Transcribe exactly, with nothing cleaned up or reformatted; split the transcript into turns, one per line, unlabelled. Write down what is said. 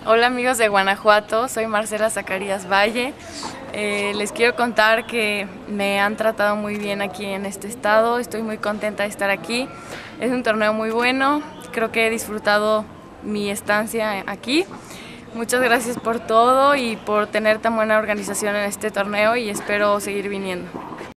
Hola amigos de Guanajuato, soy Marcela Zacarías Valle. Eh, les quiero contar que me han tratado muy bien aquí en este estado, estoy muy contenta de estar aquí. Es un torneo muy bueno, creo que he disfrutado mi estancia aquí. Muchas gracias por todo y por tener tan buena organización en este torneo y espero seguir viniendo.